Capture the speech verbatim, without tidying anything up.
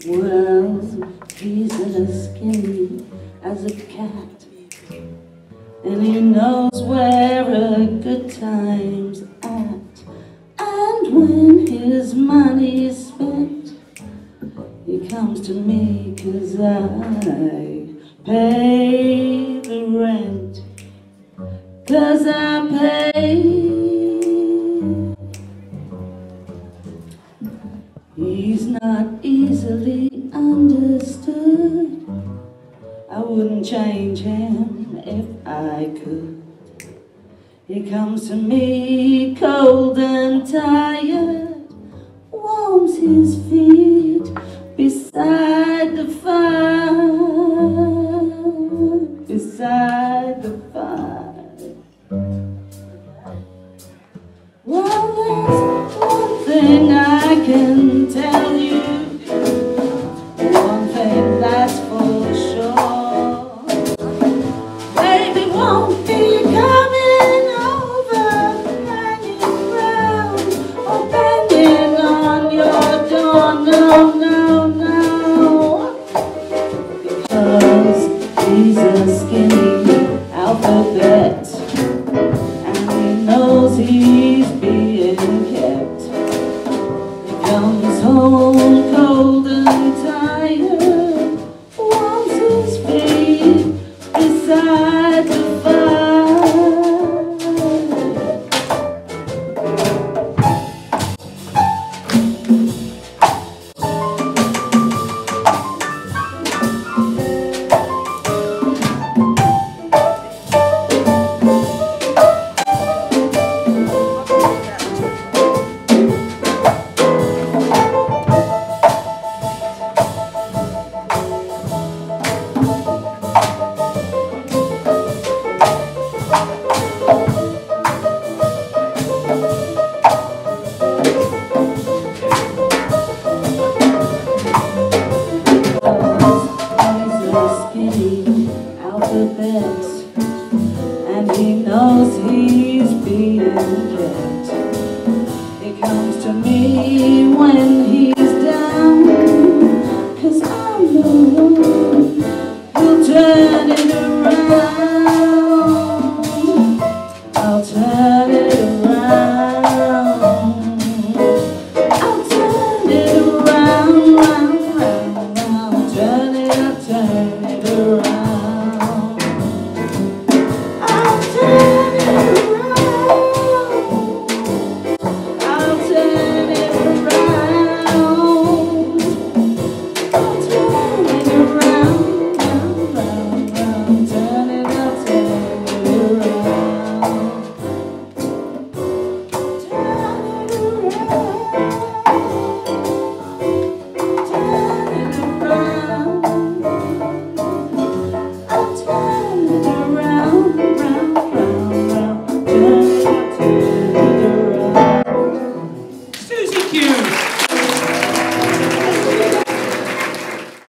Well, he's as skinny as a cat, and he knows where a good time's at. And when his money is spent, he comes to me 'cause I pay the rent, 'cause I pay. He's not easily understood. I wouldn't change him if I could. He comes to me cold and tired, warms his feet beside the fire, beside the fire. Well, there's one thing I can tell you, one thing that's for sure. Baby won't be coming over, hanging round, or banging on your door, no, no, no. Because he's a skinny alphabet, and he knows he's being kept. He comes home cold and tired, warms his feet beside the fire. And he knows he's being kept. He comes to me when he's down, 'cause I'm the one who'll take